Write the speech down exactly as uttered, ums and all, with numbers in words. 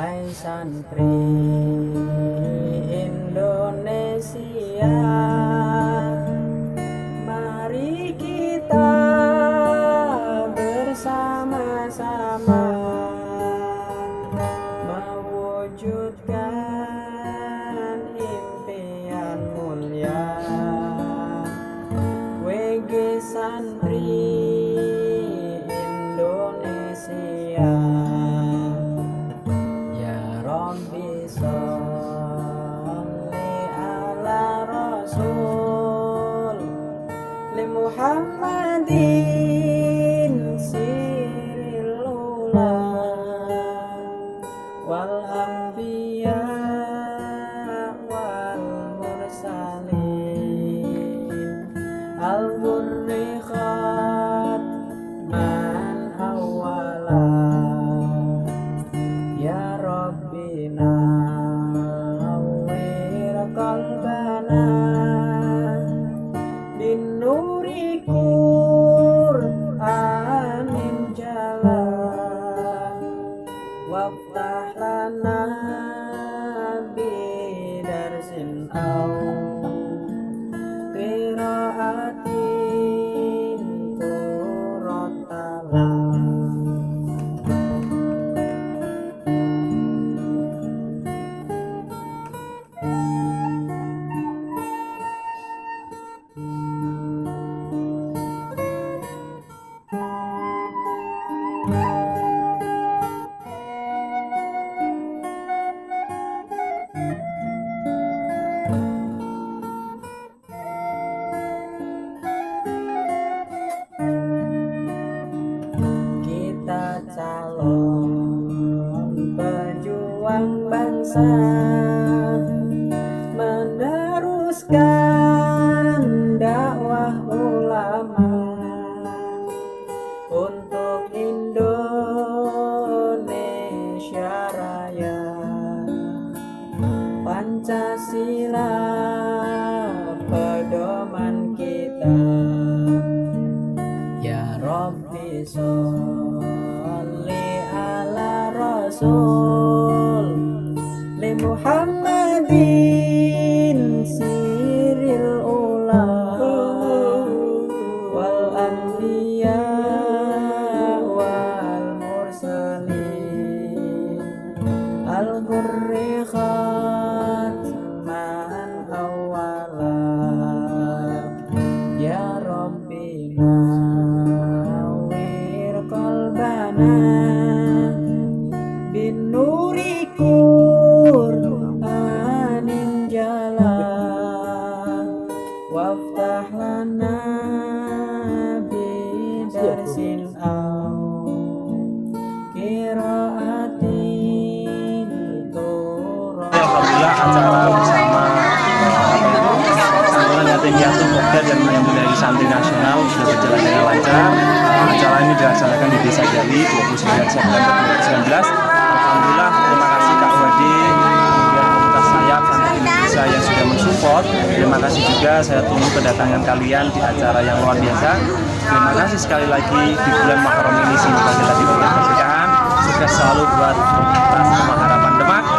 Hai santri Indonesia, mari kita bersama-sama mewujudkan impian mulia W G Santri Indonesia. Ya Rabbi sholli ala Rasul li Muhammadin siril ula wal anbiya wal mursalin al ghurri khatman awwala. Ya Rabbi nawwir qalbana bin nuri Qur'anin jalan waftah lana bidarsin aw qiraatin turatala. Kita calon pejuang bangsa meneruskan dakwah ulama untuk Indonesia Raya. Pancasila pedoman kita. Ya Rabbi sholli ala Rasul li Muhammadin siril ula wal anbiya wal mursalin al ghurri khatman awwala. Ya Rabbi nawwir qalbana bin nuri Qur'anin jalan waftah lana bidarsin aw qiraatin turah. Alhamdulillah acara bersama Sanggulan Yatim Piatu Pokja dan Menyambut Hari Santri Nasional sudah berjalan dengan lancar. Acara ini dilaksanakan di Desa Gali dua puluh sembilan September dua ribu sembilan belas. Alhamdulillah, terima kasih Kak Wadi, kemudian komunitas Sayap Santri Indonesia yang sudah mensupport. Terima kasih juga, saya tunggu kedatangan kalian di acara yang luar biasa. Terima kasih sekali lagi di bulan Muharram ini, semoga kita diberikan keberkahan. Sukses selalu buat komunitas Rumah Harapan Demak.